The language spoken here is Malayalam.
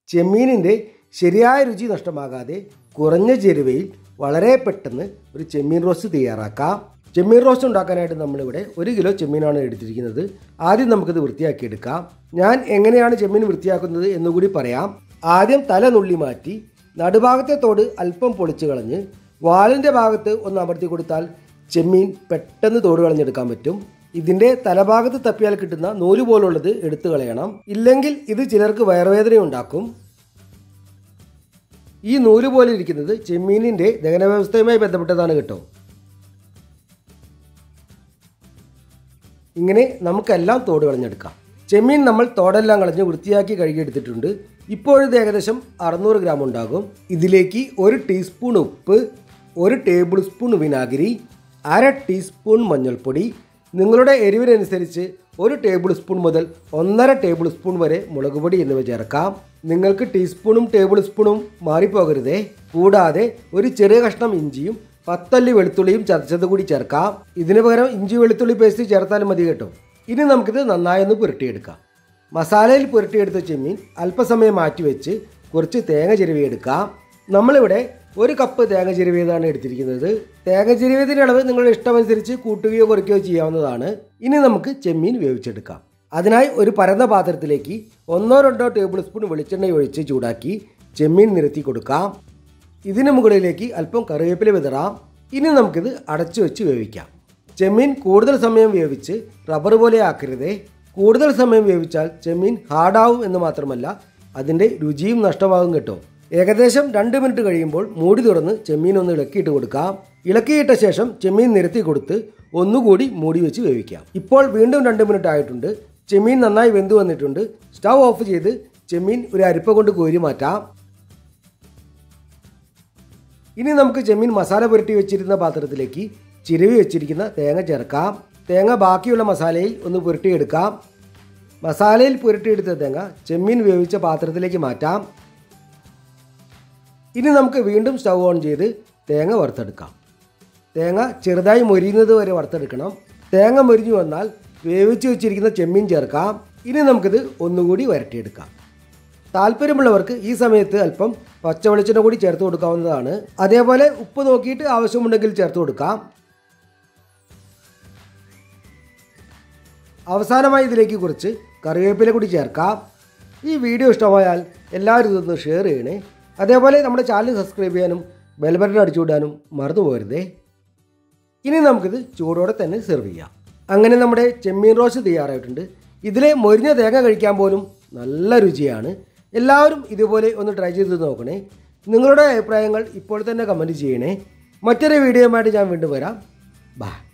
ചെമ്മീനിൻ്റെ ശരിയായ രുചി നഷ്ടമാകാതെ കുറഞ്ഞ ചേരുവയിൽ വളരെ പെട്ടെന്ന് ഒരു ചെമ്മീൻ റോസ്റ്റ് തയ്യാറാക്കാം. ചെമ്മീൻ റോസ്റ്റ് ഉണ്ടാക്കാനായിട്ട് നമ്മളിവിടെ 1 കിലോ ചെമ്മീനാണ് എടുത്തിരിക്കുന്നത്. ആദ്യം നമുക്കിത് വൃത്തിയാക്കിയെടുക്കാം. ഞാൻ എങ്ങനെയാണ് ചെമ്മീൻ വൃത്തിയാക്കുന്നത് എന്നുകൂടി പറയാം. ആദ്യം തല നുള്ളി മാറ്റി നടുഭാഗത്തെ തോട് അല്പം പൊളിച്ച് കളഞ്ഞ് വാലിൻ്റെ ഭാഗത്ത് ഒന്ന് അമർത്തി കൊടുത്താൽ ചെമ്മീൻ പെട്ടെന്ന് തോട് കളഞ്ഞെടുക്കാൻ പറ്റും. ഇതിൻ്റെ തലഭാഗത്ത് തപ്പിയാൽ കിട്ടുന്ന നൂല് പോലുള്ളത് എടുത്തു കളയണം. ഇല്ലെങ്കിൽ ഇത് ചിലർക്ക് വയറുവേദന ഉണ്ടാക്കും. ഈ നൂല് പോലെ ഇരിക്കുന്നത് ചെമ്മീനിൻ്റെ ദഹന വ്യവസ്ഥയുമായി ബന്ധപ്പെട്ടതാണ് കേട്ടോ. ഇങ്ങനെ നമുക്കെല്ലാം തോട് കളഞ്ഞെടുക്കാം. ചെമ്മീൻ നമ്മൾ തോടെല്ലാം കളഞ്ഞ് വൃത്തിയാക്കി കഴുകിയെടുത്തിട്ടുണ്ട്. ഇപ്പോഴിത് ഏകദേശം 600 ഗ്രാം ഉണ്ടാകും. ഇതിലേക്ക് 1 ടീസ്പൂൺ ഉപ്പ്, 1 ടേബിൾ സ്പൂൺ വിനാഗിരി, 1/2 ടീസ്പൂൺ മഞ്ഞൾപ്പൊടി, നിങ്ങളുടെ എരിവിനനുസരിച്ച് 1 ടേബിൾ സ്പൂൺ മുതൽ 1.5 ടേബിൾ സ്പൂൺ വരെ മുളക് പൊടി എന്നിവ ചേർക്കാം. നിങ്ങൾക്ക് ടീസ്പൂണും ടേബിൾ സ്പൂണും മാറിപ്പോകരുതേ. കൂടാതെ ഒരു ചെറിയ കഷ്ണം ഇഞ്ചിയും 10 അല്ലി വെളുത്തുള്ളിയും ചതച്ചത് കൂടി ചേർക്കാം. ഇതിന് പകരം ഇഞ്ചി വെളുത്തുള്ളി പേസ്റ്റ് ചേർത്താലും മതി കേട്ടോ. ഇനി നമുക്കിത് നന്നായി ഒന്ന് പുരട്ടിയെടുക്കാം. മസാലയിൽ പുരട്ടിയെടുത്ത ചെമ്മീൻ അല്പസമയം മാറ്റിവെച്ച് കുറച്ച് തേങ്ങ ചിരവിയെടുക്കാം. നമ്മളിവിടെ 1 കപ്പ് തേങ്ങ ചിരവിയതാണ് എടുത്തിരിക്കുന്നത്. തേങ്ങ ചിരവിയതിൻ്റെ അളവ് നിങ്ങളുടെ ഇഷ്ടമനുസരിച്ച് കൂട്ടുകയോ കുറയ്ക്കുകയോ ചെയ്യാവുന്നതാണ്. ഇനി നമുക്ക് ചെമ്മീൻ വേവിച്ചെടുക്കാം. അതിനായി ഒരു പരന്ന പാത്രത്തിലേക്ക് 1-2 ടേബിൾ സ്പൂൺ വെളിച്ചെണ്ണ ഒഴിച്ച് ചൂടാക്കി ചെമ്മീൻ നിരത്തി കൊടുക്കാം. ഇതിന് മുകളിലേക്ക് അല്പം കറിവേപ്പില വിതറാം. ഇനി നമുക്കിത് അടച്ചു വെച്ച് വേവിക്കാം. ചെമ്മീൻ കൂടുതൽ സമയം വേവിച്ച് റബ്ബർ പോലെ ആക്കരുതേ. കൂടുതൽ സമയം വേവിച്ചാൽ ചെമ്മീൻ ഹാർഡാവും എന്ന് മാത്രമല്ല അതിൻ്റെ രുചിയും നഷ്ടമാകും കേട്ടോ. ഏകദേശം 2 മിനിറ്റ് കഴിയുമ്പോൾ മൂടി തുറന്ന് ചെമ്മീൻ ഒന്ന് ഇളക്കിയിട്ട് കൊടുക്കാം. ഇളക്കിയിട്ട ശേഷം ചെമ്മീൻ നിരത്തി കൊടുത്ത് ഒന്നുകൂടി മൂടി വെച്ച് വേവിക്കാം. ഇപ്പോൾ വീണ്ടും 2 മിനിറ്റ് ആയിട്ടുണ്ട്. ചെമ്മീൻ നന്നായി വെന്ത് വന്നിട്ടുണ്ട്. സ്റ്റൗ ഓഫ് ചെയ്ത് ചെമ്മീൻ ഒരു അരിപ്പ കൊണ്ട് കോരി മാറ്റാം. ഇനി നമുക്ക് ചെമ്മീൻ മസാല പുരട്ടി വെച്ചിരുന്ന പാത്രത്തിലേക്ക് ചിരവി വെച്ചിരിക്കുന്ന തേങ്ങ ചേർക്കാം. തേങ്ങ ബാക്കിയുള്ള മസാലയിൽ ഒന്ന് പുരട്ടിയെടുക്കാം. മസാലയിൽ പുരട്ടിയെടുത്ത തേങ്ങ ചെമ്മീൻ വേവിച്ച പാത്രത്തിലേക്ക് മാറ്റാം. ഇനി നമുക്ക് വീണ്ടും സ്റ്റൗ ഓൺ ചെയ്ത് തേങ്ങ വറുത്തെടുക്കാം. തേങ്ങ ചെറുതായി മൊരിയുന്നത് വരെ വറുത്തെടുക്കണം. തേങ്ങ മൊരിഞ്ഞു വന്നാൽ വേവിച്ച് വെച്ചിരിക്കുന്ന ചെമ്മീൻ ചേർക്കാം. ഇനി നമുക്കിത് ഒന്നുകൂടി വരട്ടിയെടുക്കാം. താല്പര്യമുള്ളവർക്ക് ഈ സമയത്ത് അല്പം പച്ചവെളിച്ചെണ്ണ കൂടി ചേർത്ത് കൊടുക്കാവുന്നതാണ്. അതേപോലെ ഉപ്പ് നോക്കിയിട്ട് ആവശ്യമുണ്ടെങ്കിൽ ചേർത്ത് കൊടുക്കാം. അവസാനമായി ഇതിലേക്ക് കുറച്ച് കറിവേപ്പില കൂടി ചേർക്കാം. ഈ വീഡിയോ ഇഷ്ടമായാൽ എല്ലാവരും ഇതൊന്ന് ഷെയർ ചെയ്യണേ. അതേപോലെ നമ്മുടെ ചാനൽ സബ്സ്ക്രൈബ് ചെയ്യാനും ബെൽ ബട്ടൺ അടിച്ചു വിടാനും മറന്നു പോകരുതേ. ഇനി നമുക്കിത് ചൂടോടെ തന്നെ സെർവ് ചെയ്യാം. അങ്ങനെ നമ്മുടെ ചെമ്മീൻ റോസ്റ്റ് തയ്യാറായിട്ടുണ്ട്. ഇതിലെ മൊരിഞ്ഞ തേങ്ങ കഴിക്കാൻ പോലും നല്ല രുചിയാണ്. എല്ലാവരും ഇതുപോലെ ഒന്ന് ട്രൈ ചെയ്ത് നോക്കണേ. നിങ്ങളുടെ അഭിപ്രായങ്ങൾ ഇപ്പോൾ തന്നെ കമൻറ്റ് ചെയ്യണേ. മറ്റൊരു വീഡിയോയുമായിട്ട് ഞാൻ വീണ്ടും വരാം. ബൈ.